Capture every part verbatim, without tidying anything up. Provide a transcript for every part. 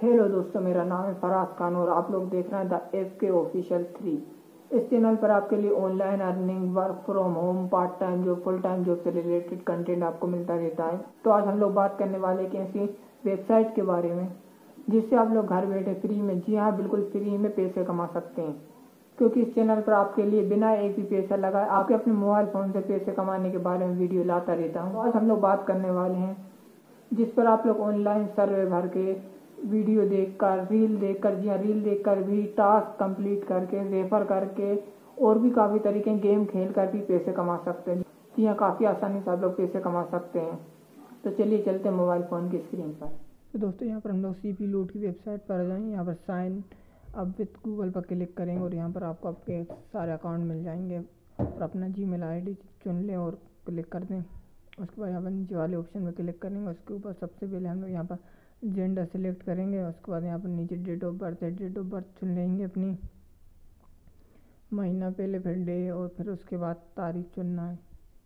Hello दोस्तों, मेरा नाम है फराज खान और आप लोग देख रहे हैं the F K official three. इस चैनल पर आपके लिए online earning, work from home, part time job, full time job से रिलेटेड कंटेंट आपको मिलता रहता है। तो आज हम लोग बात करने वाले एक ऐसी वेबसाइट के बारे में जिससे आप लोग घर बैठे फ्री में, जी हाँ बिल्कुल फ्री में पैसे कमा सकते हैं। क्योंकि इस चैनल पर आपके लिए बिना एक भी पैसा लगाए आपके अपने मोबाइल फ़ोन से पैसे कमाने के बारे में वीडियो लाता रहता हूँ। तो आज हम लोग बात करने वाले हैं जिस पर आप लोग ऑनलाइन सर्वे भर के, वीडियो देखकर, रील देखकर, जी हाँ रील देखकर भी टास्क कंप्लीट करके, रेफर करके और भी काफ़ी तरीके गेम खेल कर भी पैसे कमा सकते हैं। जी हाँ, काफ़ी आसानी से आप लोग पैसे कमा सकते हैं। तो चलिए चलते हैं मोबाइल फ़ोन की स्क्रीन पर। तो दोस्तों यहाँ पर हम लोग सी पी लूट की वेबसाइट पर आ जाएंगे। यहाँ पर साइन अप विथ गूगल पर क्लिक करेंगे और यहाँ पर आपको आपके सारे अकाउंट मिल जाएंगे और अपना जी मेल आई डी चुन लें और क्लिक कर दें। उसके बाद यहाँ पर नीचे वाले ऑप्शन में क्लिक करेंगे। उसके ऊपर सबसे पहले हम लोग यहाँ पर जेंडर सेलेक्ट करेंगे। उसके बाद यहाँ पर नीचे डेट ऑफ बर्थ है, डेट ऑफ बर्थ चुन लेंगे अपनी, महीना पहले, फिर डे और फिर उसके बाद तारीख चुनना है।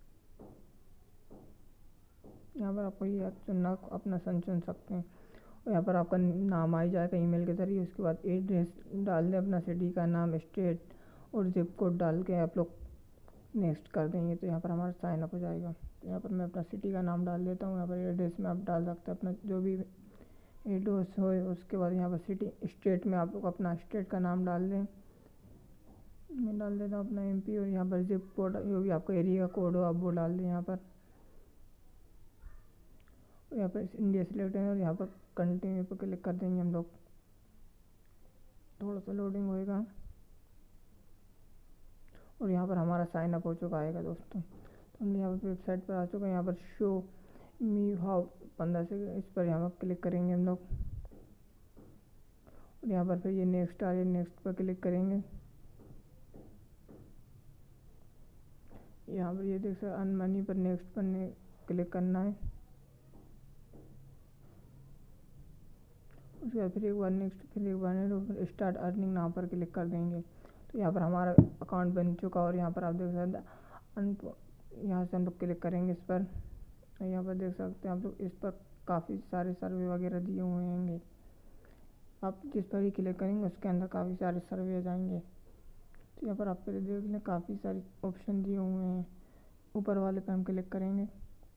यहाँ पर आपको ये चुनना, अपना सन चुन सकते हैं और यहाँ पर आपका नाम आ जाएगा ईमेल के जरिए। उसके बाद एड्रेस डाल दें, अपना सिटी का नाम, स्टेट और जिप कोड डाल के आप लोग नेक्स्ट कर देंगे तो यहाँ पर हमारा साइन अप हो जाएगा। तो यहाँ पर मैं अपना सिटी का नाम डाल देता हूँ। यहाँ पर एड्रेस में आप डाल सकते हैं अपना जो भी एड्रेस हो। उसके बाद यहाँ पर सिटी, स्टेट में आप लोग अपना स्टेट का नाम डाल दें। मैं डाल देता हूँ अपना एम पी और यहाँ पर जिप कोड जो भी आपका एरिया का कोड हो आप वो डाल दें यहाँ पर। और यहाँ पर इंडिया सिलेक्ट है और यहाँ पर कंटिन्यू पर क्लिक कर देंगे हम लोग। थोड़ा सा लोडिंग होएगा और यहाँ पर हमारा साइन अप हो चुका आएगा दोस्तों। तो हम यहाँ पर वेबसाइट पर आ चुके हैं। यहाँ पर शो मी हाउ पंद्रह से, इस पर यहाँ पर क्लिक करेंगे हम लोग और यहाँ पर फिर ये नेक्स्ट आ रही है, नेक्स्ट पर क्लिक करेंगे। यहाँ पर ये देख सकते अर्न मनी पर नेक्स्ट पर ने क्लिक करना है। उसके बाद फिर एक बार नेक्स्ट, फिर एक बार नेक्स्ट, स्टार्ट अर्निंग नाउ पर क्लिक कर देंगे। तो यहाँ पर हमारा अकाउंट बन चुका और यहाँ पर आप देख सकते हैं, यहाँ से हम लोग क्लिक करेंगे इस पर। यहाँ पर देख सकते हैं आप लोग, इस पर काफ़ी सारे सर्वे वगैरह दिए हुए होंगे। आप जिस पर ही क्लिक करेंगे उसके अंदर काफ़ी सारे सर्वे आ जाएंगे। तो यहाँ पर आप पहले देख लें, काफ़ी सारे ऑप्शन दिए हुए हैं। ऊपर वाले पर हम क्लिक करेंगे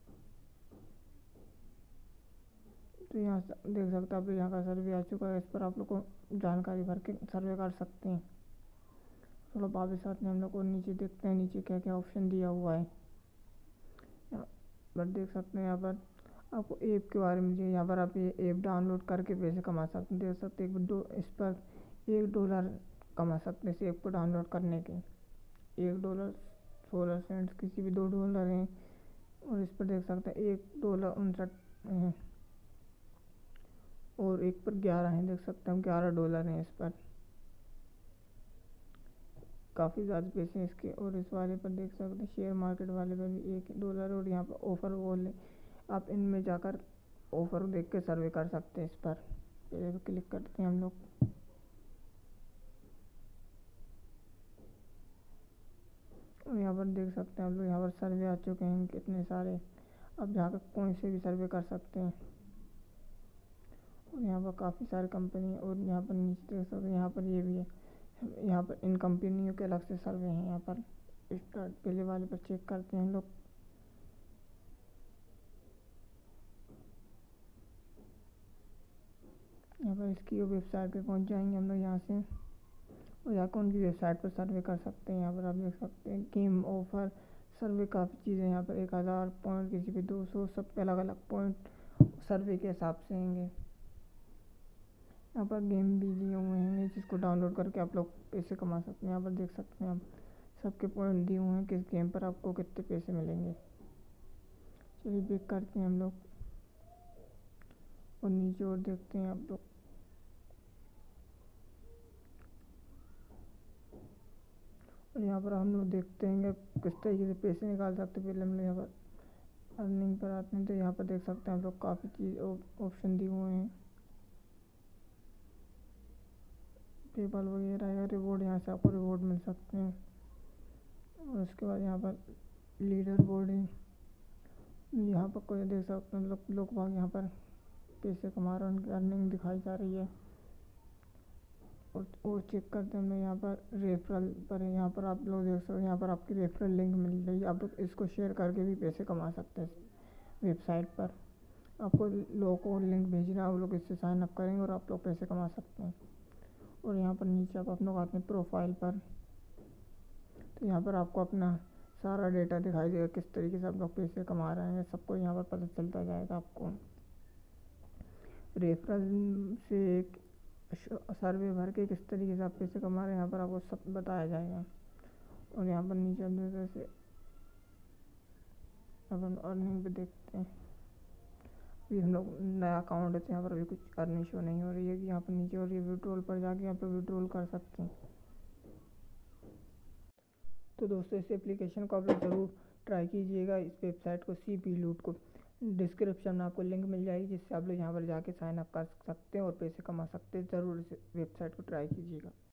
तो यहाँ देख सकते हैं आप यहाँ का सर्वे आ चुका है। इस पर आप लोग को जानकारी भर के सर्वे कर सकते हैं। थोड़ा वापस आते हैं हम लोग और नीचे देखते हैं नीचे क्या क्या ऑप्शन दिया हुआ है। यहाँ पर देख सकते हैं, यहाँ पर आपको ऐप के बारे में दिया। यहाँ पर आप ये ऐप डाउनलोड करके पैसे कमा सकते हैं। देख सकते हैं दो, इस पर एक डॉलर कमा सकते हैं इस ऐप को डाउनलोड करने के। एक डॉलर सोलह सेंट्स, किसी भी दो डॉलर हैं और इस पर देख सकते हैं एक डॉलर उनसठ हैं और एक पर ग्यारह हैं। देख सकते हैं हम ग्यारह डॉलर हैं इस पर, काफ़ी ज़्यादा पैसे हैं इसके। और इस वाले पर देख सकते हैं शेयर मार्केट वाले पर भी एक डॉलर और यहाँ पर ऑफ़र बोले, आप इनमें जाकर ऑफ़र देख के सर्वे कर सकते हैं इस पर। पहले पर क्लिक करते हैं हम लोग और यहाँ पर देख सकते हैं आप लोग, यहाँ पर सर्वे आ चुके हैं कितने सारे। आप जाकर कोई से भी सर्वे कर सकते हैं और यहाँ पर काफ़ी सारी कंपनी और यहाँ पर नीचे देख सकते हैं, यहाँ पर ये भी है। यहाँ पर इन कंपनियों के अलग से सर्वे हैं। यहाँ पर स्टार्ट पहले वाले पर चेक करते हैं हम लोग। यहाँ पर इसकी वेबसाइट पे पहुँच जाएंगे हम लोग यहाँ से और जाकर उनकी वेबसाइट पर सर्वे कर सकते हैं। यहाँ पर आप देख सकते हैं गेम ऑफर सर्वे, काफ़ी चीज़ें यहाँ पर एक हज़ार पॉइंट, किसी पे दो सौ, सब पे अलग अलग पॉइंट सर्वे के हिसाब से होंगे। यहाँ पर गेम भी दिए हुए हैं जिसको डाउनलोड करके आप लोग पैसे कमा सकते हैं। यहाँ पर देख सकते हैं आप सबके पॉइंट दिए हुए हैं, किस गेम पर आपको कितने पैसे मिलेंगे। चलिए बैक करते हैं हम लोग और नीचे और देखते हैं आप लोग। और यहाँ पर हम लोग देखते हैं किस तरीके से पैसे निकाल सकते हैं। पहले हम लोग यहाँ पर अर्निंग पर आते हैं तो यहाँ पर देख सकते हैं आप लोग काफ़ी चीज़ ऑप्शन दिए हुए हैं, पेपाल वगैरह या रिवॉर्ड, यहाँ से आपको रिवॉर्ड मिल सकते हैं। और उसके बाद यहाँ पर लीडर बोर्ड है, यहाँ पर कोई देख सकते हैं लोग लोग वहाँ यहाँ पर पैसे कमा रहे हैं, उनकी अर्निंग दिखाई जा रही है। और और चेक करते हैं हम यहाँ पर रेफरल पर, यहाँ पर आप लोग देख सकते हो, यहाँ पर आपकी रेफरल लिंक मिल रही है। आप लोग इसको शेयर करके भी पैसे कमा सकते हैं वेबसाइट पर। आपको लोगों को लिंक भेजना है, वो लोग इससे साइन अप करेंगे और आप लोग पैसे कमा सकते हैं। और यहाँ पर नीचे आप लोग आते हैं प्रोफाइल पर, तो यहाँ पर आपको अपना सारा डेटा दिखाई देगा, किस तरीके से आप लोग पैसे कमा रहे हैं सबको यहाँ पर पता चलता जाएगा आपको। रेफरल से एक सर्वे भर के किस तरीके से आप पैसे कमा रहे हैं यहाँ पर आपको सब बताया जाएगा। और यहाँ पर नीचे अंदर से अपन अर्निंग पे देखते हैं। अभी हम लोग नया अकाउंट है तो यहाँ पर अभी कुछ अर्निंग शो नहीं हो रही है। कि यहाँ पर नीचे और ये विड्रॉल पर जाके यहाँ पर विड्रॉल कर सकते हैं। तो दोस्तों इस एप्लीकेशन को आप लोग ज़रूर ट्राई कीजिएगा। इस वेबसाइट को सी पी लूट को डिस्क्रिप्शन में आपको लिंक मिल जाएगी, जिससे आप लोग यहाँ पर जाके साइन अप कर सकते हैं और पैसे कमा सकते हैं। ज़रूर इस वेबसाइट को ट्राई कीजिएगा।